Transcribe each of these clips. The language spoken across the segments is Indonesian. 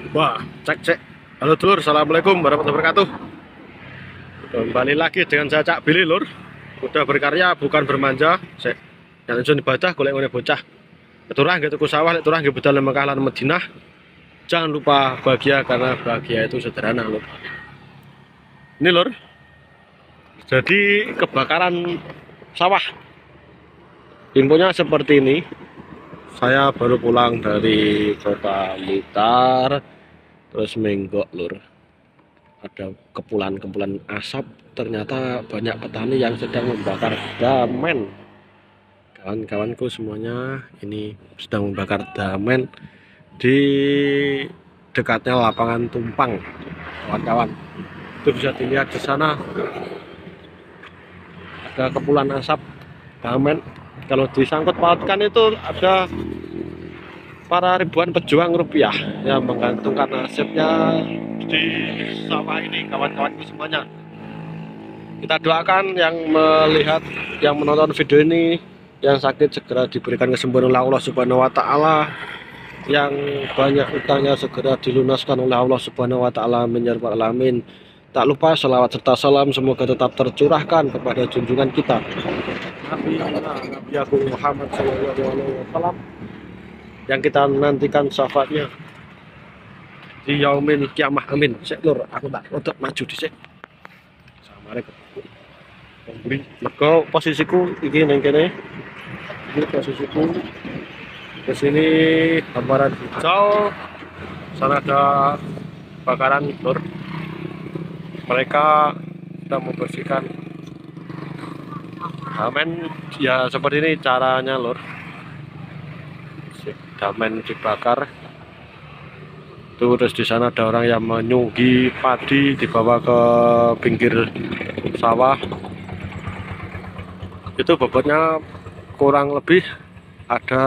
Wah, cek cek. Halo dulur, assalamualaikum warahmatullahi wabarakatuh. Kembali lagi dengan saya Cak Billy lur. Udah berkarya bukan bermanja. Sek. Yang tujuan ibadah golek ngene bocah. Keturah nggih tuku sawah, lek turah nggih budal Mekah lan Madinah. Jangan lupa bahagia karena bahagia itu sederhana lur. Ini lur. Jadi kebakaran sawah. Infonya seperti ini. Saya baru pulang dari kota Blitar. Terus menggok lur, ada kepulan-kepulan asap. Ternyata banyak petani yang sedang membakar damen. Kawan-kawanku semuanya ini sedang membakar damen di dekatnya lapangan tumpang, kawan-kawan. Itu bisa dilihat di sana ada kepulan asap damen. Kalau disangkut pautkan itu ada para ribuan pejuang rupiah yang menggantungkan nasibnya di sawah ini, kawan-kawanku semuanya. Kita doakan yang melihat, yang menonton video ini, yang sakit segera diberikan kesembuhan oleh Allah Subhanahu wa taala, yang banyak utangnya segera dilunaskan oleh Allah Subhanahu wa taala, amin ya rabbal alamin. Tak lupa selawat serta salam semoga tetap tercurahkan kepada junjungan kita Nabi Agung Muhammad SAW, yang kita nantikan syafaatnya di yaumil kiamah, amin. Sik lur, aku tak untuk maju dhisik. Assalamualaikum. Mergo posisiku iki ning kene. Ini posisiku ke sini gambaran hijau. Sana ada bakaran lur. Mereka sedang membersihkan. Damen ya seperti ini caranya lur. Damen dibakar. Terus di sana ada orang yang menyunggi padi dibawa ke pinggir sawah. Itu bobotnya kurang lebih ada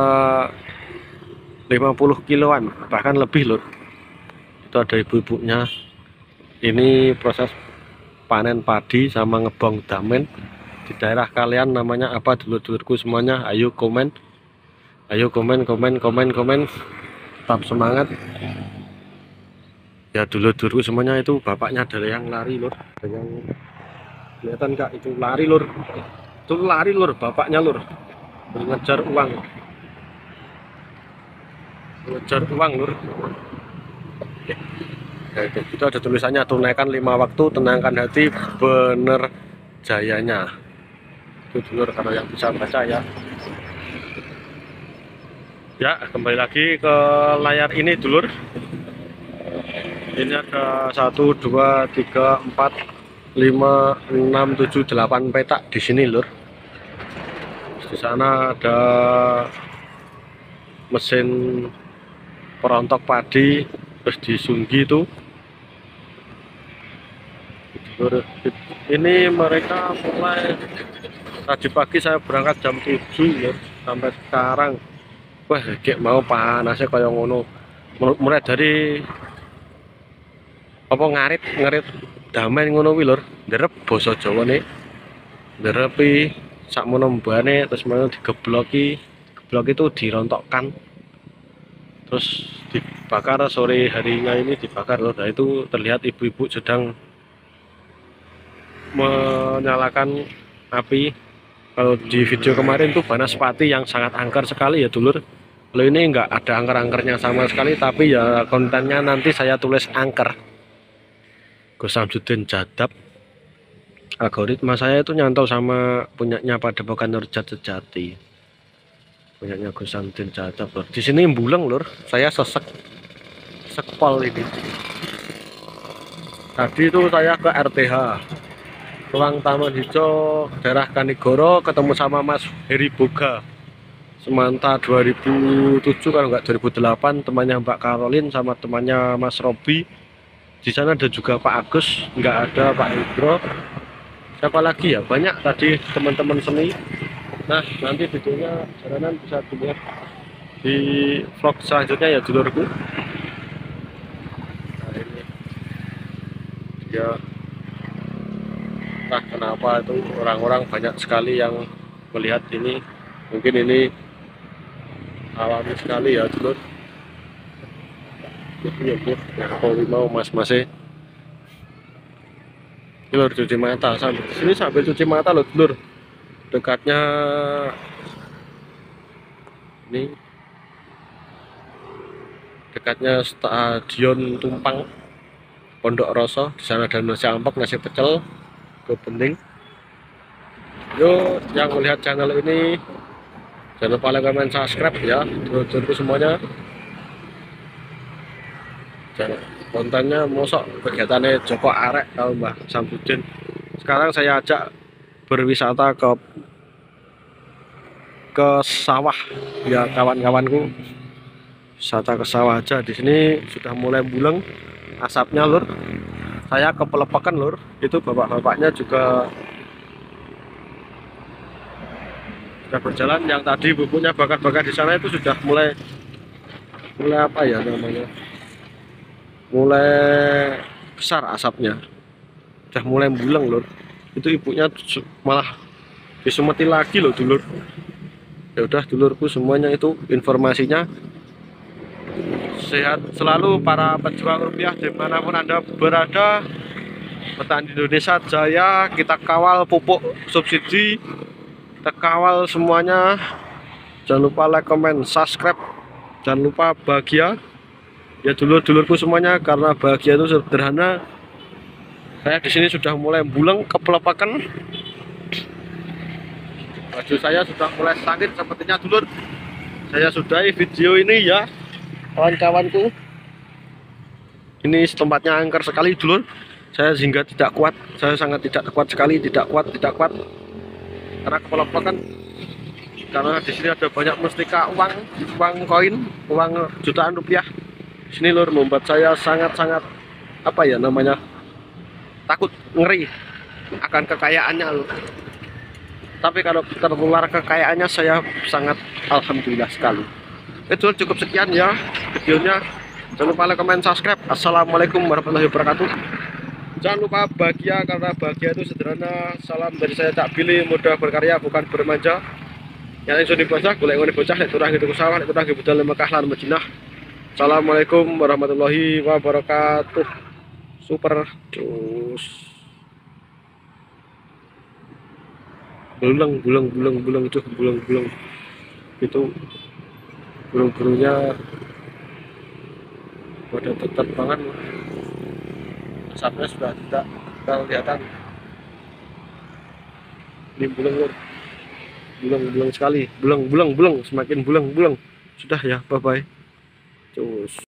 50 kiloan, bahkan lebih lur. Itu ada ibu-ibunya. Ini proses panen padi sama ngebong damen. Di daerah kalian namanya apa dulur-dulurku semuanya? Ayo komen. Ayo komen. Tetap semangat. Ya dulur-dulurku semuanya, itu bapaknya ada yang lari lur. Ada yang kelihatan Kak, itu lari lur. Itu lari lur, bapaknya lur. Mengejar uang. Mengejar uang lur. Ya, itu ada tulisannya, tunaikan 5 waktu, tenangkan hati, bener jayanya. Itu dulur kalau yang bisa baca ya. Ya, kembali lagi ke layar ini dulur. Ini ada 1, 2, 3, 4, 5, 6, 7, 8 petak di sini lur. Di sana ada mesin perontok padi, terus disunggi itu. Ini mereka mulai tadi pagi, saya berangkat jam 7 ya, sampai sekarang. Wah, kayak mau panasnya kayak ngono. Mulai dari apa ngarit damen ngono wi lur. Nderep basa Jawane. Nderepi sakmono mbane, terus mau digebloki. Geblok itu dirontokkan. Terus dibakar sore harinya ini dibakar lur. Nah, itu terlihat ibu-ibu sedang menyalakan api. Kalau di video kemarin tuh banaspati yang sangat angker sekali ya dulur. Kalau ini enggak ada angker-angkernya sama sekali, tapi ya kontennya nanti saya tulis angker. Gus Samsudin Jadab. Algoritma saya itu nyantol sama punyanya Padepokan Nurjat Sejati. Punyanya Gus Samsudin Jadab lur. Di sini mbuleng lur. Saya sekpol ini. Tadi itu saya ke RTH. Ruang Taman Hijau daerah Kanigoro, ketemu sama Mas Heri Boga. Semanta 2007 kalau enggak 2008, temannya Mbak Karolin sama temannya Mas Robi. Di sana ada juga Pak Agus, enggak ada Pak Indro. Siapa lagi ya? Banyak tadi teman-teman seni. Nah, nanti videonya jalanan bisa dilihat di vlog selanjutnya ya dulurku. Nah, ini dia. Entah kenapa itu orang-orang banyak sekali yang melihat ini. Mungkin ini alami sekali ya dulur. Iya, Bro. Nah, aku mau mas-masnya ini lur cuci mata sambil sini sambil cuci mata loh lur. Dekatnya ini dekatnya Stadion Tumpang Pondok Roso. Di sana ada nasi ampek, nasi pecel, bening. Yuk yang melihat channel ini jangan lupa like, comment, subscribe ya dulur-dulurku semuanya. Jangan kontennya mosok kegiatannya Joko Arek kalau Mbah Samsudin. Sekarang saya ajak berwisata ke sawah ya kawan-kawanku. Wisata ke sawah aja. Di sini sudah mulai bulang asapnya lur. Saya ke Pelepakan lur. Itu bapak-bapaknya juga sudah berjalan. Yang tadi bukunya bakar-bakar di sana itu sudah mulai apa ya namanya? Mulai besar asapnya. Sudah mulai bulang lur. Itu ibunya malah disumeti lagi loh dulur. Ya udah dulurku semuanya itu informasinya. Sehat selalu para pejuang rupiah dimanapun Anda berada. Petani Indonesia jaya, kita kawal pupuk subsidi, kita kawal semuanya. Jangan lupa like, comment, subscribe. Jangan lupa bahagia ya dulur-dulurku semuanya, karena bahagia itu sederhana. Saya di sini sudah mulai bulang kepelepakan. Baju saya sudah mulai sakit sepertinya dulur. Saya sudahi video ini ya kawan-kawanku. Ini tempatnya angker sekali dulur. Saya sehingga tidak kuat. Saya sangat tidak kuat sekali, tidak kuat karena kepelepakan. Karena di sini ada banyak mustika uang koin, uang jutaan rupiah. Sini lur membuat saya sangat-sangat apa ya namanya? Takut, ngeri akan kekayaannya lur. Tapi kalau tertular kekayaannya saya sangat alhamdulillah sekali. Itu cukup sekian ya videonya. Jangan lupa like, comment, subscribe. Assalamualaikum warahmatullahi wabarakatuh. Jangan lupa bahagia karena bahagia itu sederhana. Salam dari saya Cak Billy, mudah berkarya bukan bermanja. Yang sudah bocah, golek ngene bocah nek turah gitu sawah, nek turah budal Mekah lan Madinah. Assalamualaikum warahmatullahi wabarakatuh. Super cus. Bulang itu bulang itu burung-burungnya pada tetap banget. Asapnya sudah tidak kelihatan. Ini bulang sekali, bulang semakin bulang. Sudah ya, bye bye. Cus.